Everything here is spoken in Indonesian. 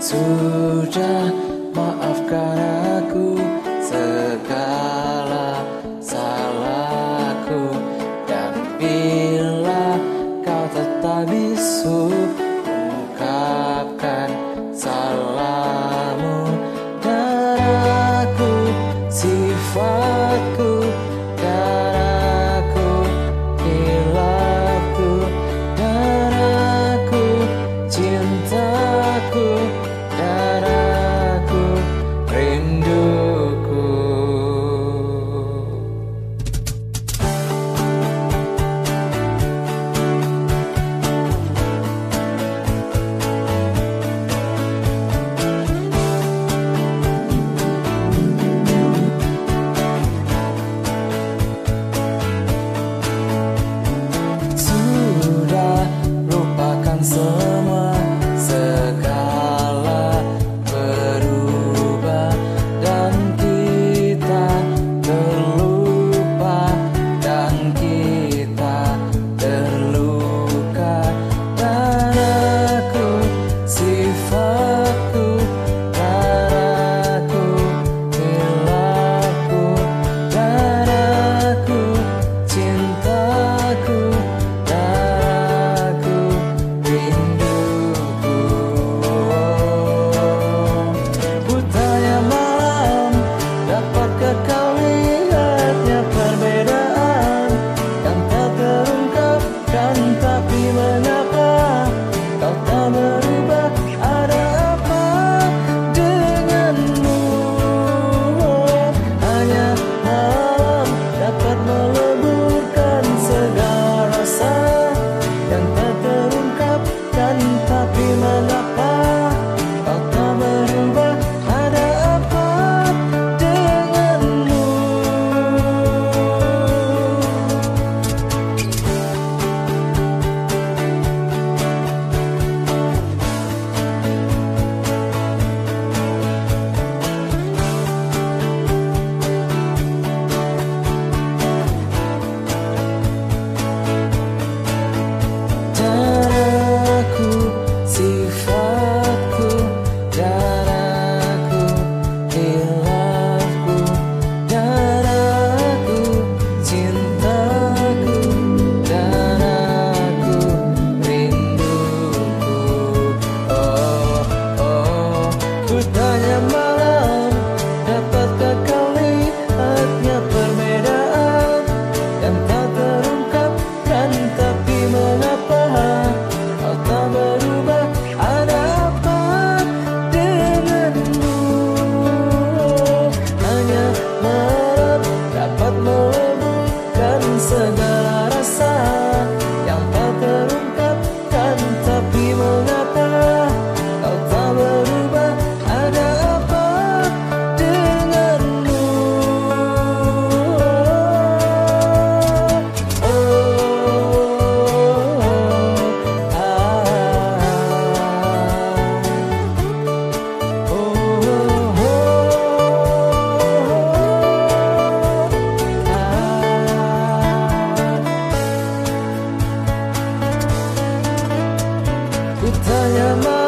Sudah maafkan aku segala salahku, dan bila kau tetap bisu ungkapkan salahmu, dan aku sifatku, dan aku hilafku, dan aku cintaku, dan aku rinduku. Sudah lupakan semua, segala berubah, dan kita terlupa, dan kita terluka, dan aku sifatku, dan aku hilafku, dan aku cintaku, dan aku rinduku. Butanya malam, dapatkah kau lihatnya perbedaan yang tak terungkapkan, tapi mengapa kau tak berubah? Ada apa denganmu? Hanya malam dapat meleburkan segala rasa yang tak terungkapkan, tapi mengapa kau tak berubah? Ada apa denganmu? Dan aku sifatku, dan aku hilafku, dan aku cintaku, dan aku rinduku. Oh, oh, butanya malam, dapatkah kau lihatnya perbedaan yang tak terungkapkan, tapi mengapa kau tak berubah? Ada apa denganmu? Hanya malam dapat meleburkan segala rasa yang tak terungkapkan, tapi mengapa kau tak berubah? Ada apa denganmu? Ku tanya